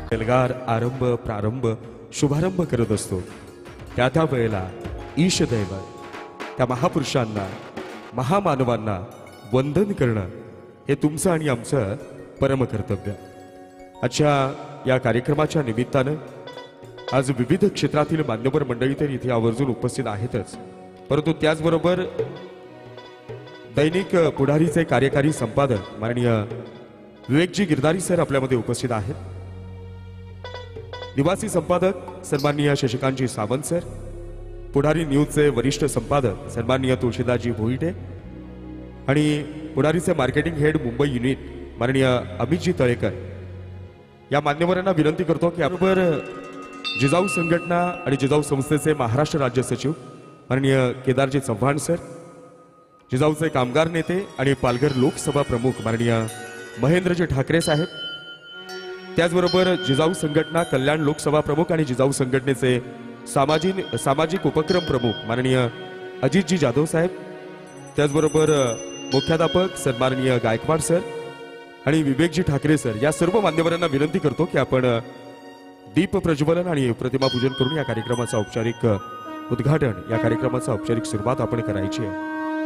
एल्गार आरंभ प्रारंभ शुभारंभ करत असतो त्या वेळेला ईशदैव त्या महापुरुषांना महामानवांना वंदन करणं हे तुमचं आणि आमचं परम कर्तव्य। आजच्या या कार्यक्रमाच्या निमित्तानं आज विविध क्षेत्रातील मान्यवर मंडळी तर इथे आवर्जून उपस्थित आहेतच, परंतु त्याचबरोबर दैनिक पुढारीचे कार्यकारी संपादक माननीय विवेकजी गिरधारी सर आपल्यामध्ये उपस्थित आहेत। निवासी संपादक सन्माननीय शशिकांतजी सावंत सर, पुढारी न्यूजचे वरिष्ठ संपादक सन्माननीय तुळशीदासजी भोईटे आणि पुढारीचे मार्केटिंग हेड मुंबई युनिट माननीय अमितजी तळेकर या मान्यवरांना विनंती करतो की आपण जिजाऊ संघटना आणि जिजाऊ संस्थेचे महाराष्ट्र राज्य सचिव माननीय केदारजी चव्हाण सर, जिजाऊचे कामगार नेते आणि पालघर लोकसभा प्रमुख माननीय महेंद्रजी ठाकरे साहेब, त्याचबरोबर जिजाऊ संघटना कल्याण लोकसभा प्रमुख आणि जिजाऊ संघटनेचे सामाजिक उपक्रम प्रमुख माननीय अजितजी जाधव साहेब, त्याचबरोबर मुख्याध्यापक सन्माननीय गायकवाड सर आणि विवेकजी ठाकरे सर या सर्व मान्यवरांना विनंती करतो की आपण दीप प्रज्वलन आणि प्रतिमा पूजन करून या कार्यक्रमाचा औपचारिक उद्घाटन, या कार्यक्रमाचा औपचारिक सुरुवात आपण करायची आहे।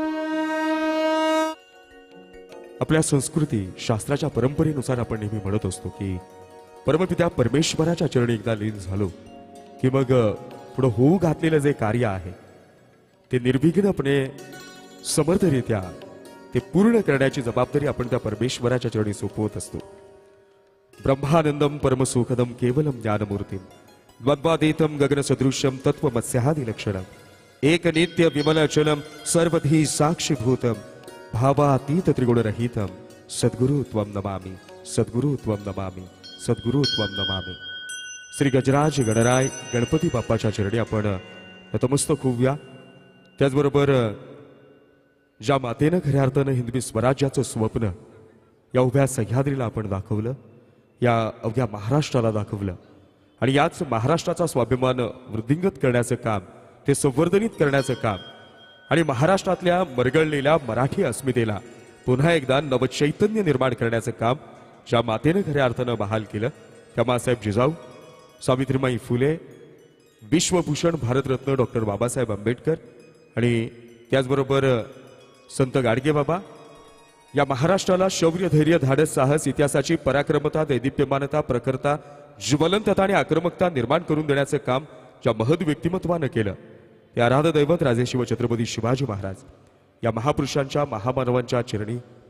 आपल्या संस्कृती शास्त्राच्या परंपरेनुसार आपण नेहमी म्हणत असतो की परमपिता परमेश्वराच्या चरणी एकदा लीन झालो की मग पुढे होऊ घातलेलं जे कार्य आहे ते निर्विघ्नपणे समर्थरित्या ते पूर्ण करण्याची जबाबदारी आपण त्या परमेश्वराच्या चरणी सोपवत असतो। ब्रह्मानंदम परमसुखदम केवलम ज्ञानमूर्तिम द्वद्वादेतम गगनसदृश्यम तत्वमस्यादि लक्षणम एक नित्य विमल अचलम सर्वधी साक्षीभूतम भावातीत त्रिगुणरहितम सद्गुरु त्वं नमामि सद्गुरु त्वं नमामि सद्गुरु त्वं नमामि। श्री गजराज गणराय गणपती बाप्पाच्या चरणी आपण नतमस्तक होऊया। त्याचबरोबर ज्या मातेनं खऱ्या अर्थानं हिंदवी स्वराज्याचं स्वप्न या उभ्या सह्याद्रीला आपण दाखवलं, या अवघ्या महाराष्ट्राला दाखवलं आणि याच महाराष्ट्राचा स्वाभिमान वृद्धिंगत करण्याचं काम, ते संवर्धनित करण्याचं काम आणि महाराष्ट्रातल्या मरगळलेल्या मराठी अस्मितेला पुन्हा एकदा नवचैतन्य निर्माण करण्याचं काम ज्या मातेनं खऱ्या अर्थानं बहाल केलं त्या मासाहेब जिजाऊ, सावित्रीबाई फुले, विश्वभूषण भारतरत्न डॉक्टर बाबासाहेब आंबेडकर आणि त्याचबरोबर संत गाडगेबाबा या महाराष्ट्राला शौर्य धैर्य धाडस साहस इतिहासाची पराक्रमता दैदिप्यमानता प्रखरता ज्वलंतता आणि आक्रमकता निर्माण करून देण्याचं काम ज्या महद व्यक्तिमत्वानं केलं ते आराध्य दैवत राजे शिवछत्रपती शिवाजी महाराज या महापुरुषांच्या महामानवांच्या चरणी